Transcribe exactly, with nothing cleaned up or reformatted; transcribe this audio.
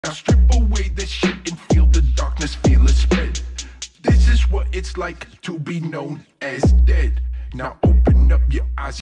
Now strip away the shit and feel the darkness, feel it spread. This is what it's like to be known as dead. Now open up your eyes.